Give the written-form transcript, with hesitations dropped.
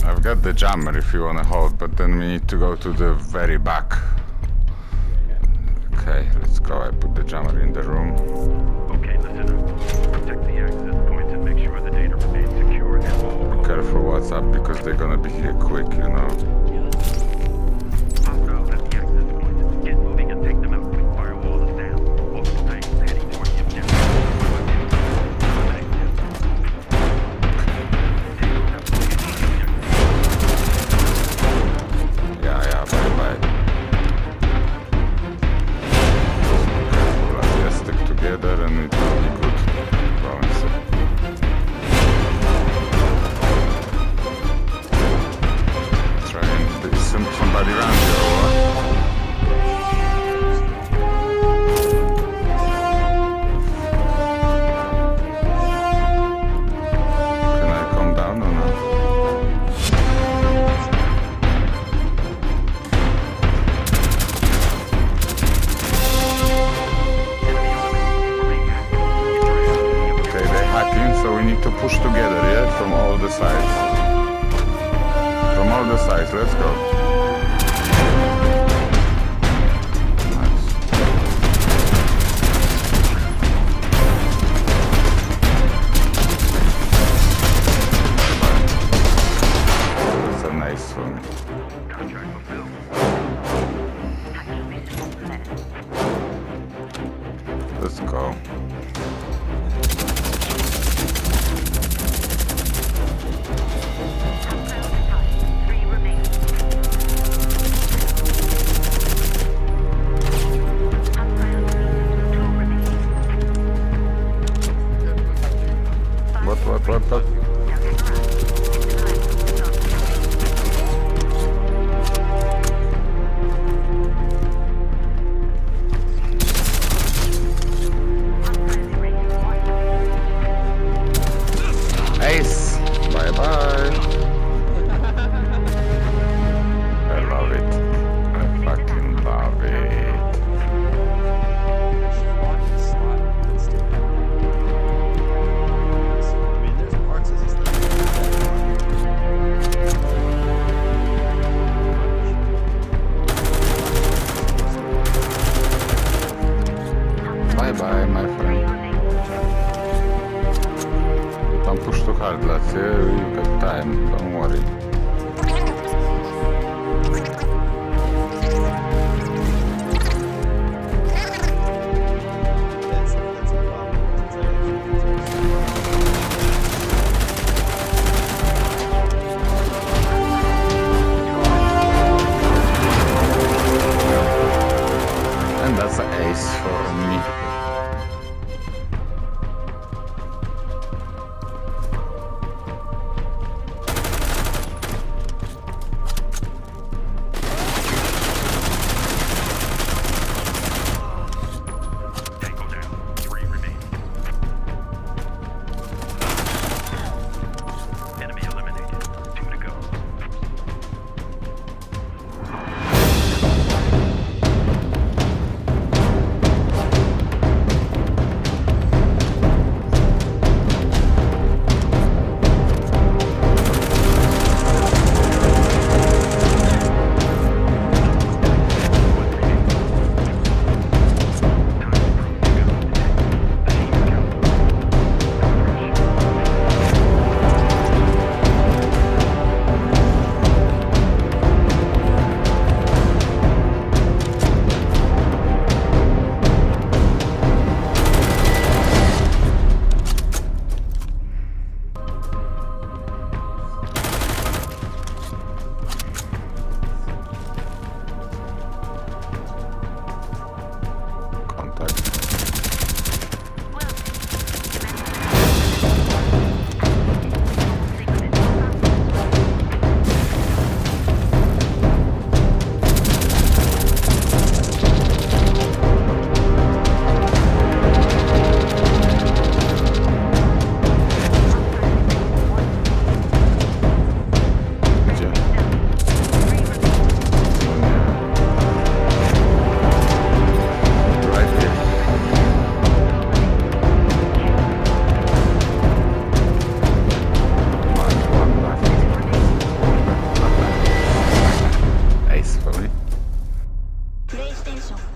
I've got the jammer if you want to hold, but then we need to go to the very back. Okay, let's go. I put the jammer in the room. Okay, listener. Protect the access points and make sure the data remains secure and all. Be careful what's up because they're gonna be here quick, you know. Hostiles at the access points. Get moving and take them out. Quick firewall is down. Both sides heading toward the objective. Yeah, bye. Careful, let's stick together and it will be good. Go and see. Try and is somebody around here or what? Can I come down or not? So we need to push together, yeah? From all the sides. From all the sides, let's go. Nice. That's a nice one. Contract fulfilled. Let's go. What? Ace! Bye-bye! I love it. I fucking love it. Bye-bye, my friend. Don't push too hard, lads. You've got time, don't worry. And that's an ace for me. テーション